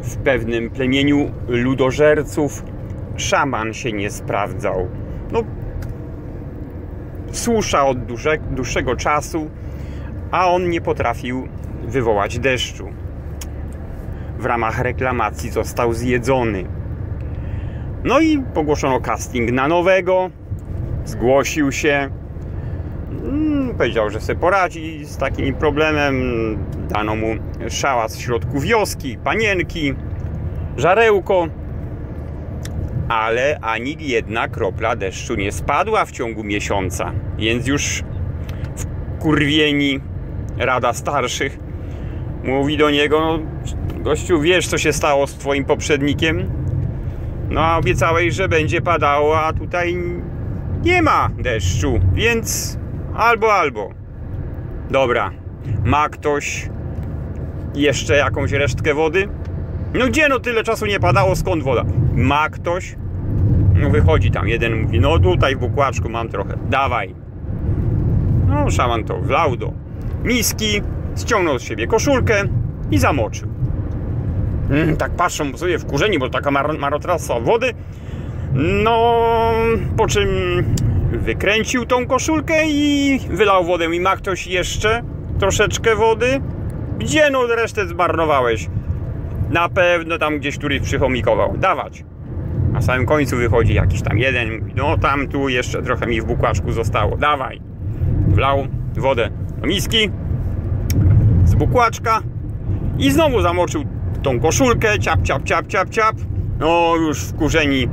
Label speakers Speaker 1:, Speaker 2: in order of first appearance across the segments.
Speaker 1: W pewnym plemieniu ludożerców szaman się nie sprawdzał. No, susza od dłuższego czasu, a on nie potrafił wywołać deszczu. W ramach reklamacji został zjedzony. No i ogłoszono casting na nowego. Zgłosił się. Powiedział, że sobie poradzi z takim problemem. Dano mu szałas w środku wioski, panienki, żarełko. Ale ani jedna kropla deszczu nie spadła w ciągu miesiąca. Więc już wkurwieni Rada Starszych mówi do niego: no, gościu, wiesz, co się stało z twoim poprzednikiem? No, a obiecałeś, że będzie padało, a tutaj nie ma deszczu, więc albo. Dobra, ma ktoś jeszcze jakąś resztkę wody? No gdzie, no tyle czasu nie padało, skąd woda? Ma ktoś? No wychodzi tam jeden, mówi: no tutaj w bukłaczku mam trochę, dawaj. No szaman to wlał do miski, ściągnął z siebie koszulkę i zamoczył. Tak patrzą sobie wkurzeni, bo taka marnotrawstwa wody. No, po czym wykręcił tą koszulkę i wylał wodę. I ma ktoś jeszcze troszeczkę wody? Gdzie, no resztę zmarnowałeś? Na pewno tam gdzieś któryś przychomikował. Dawać. Na samym końcu wychodzi jakiś tam jeden, mówi: no tam tu jeszcze trochę mi w bukłaczku zostało, dawaj. Wlał wodę do miski z bukłaczka i znowu zamoczył tą koszulkę, ciap. No już wkurzeni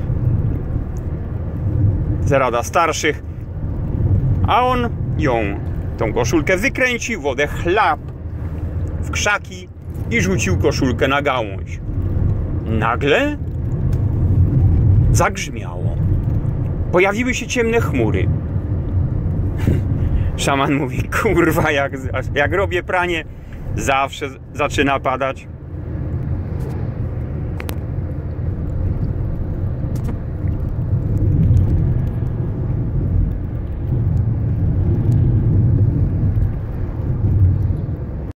Speaker 1: z Rada Starszych, a on tą koszulkę wykręcił, wodę chlap w krzaki i rzucił koszulkę na gałąź. Nagle zagrzmiało. Pojawiły się ciemne chmury. Szaman mówi: kurwa, jak robię pranie, zawsze zaczyna padać.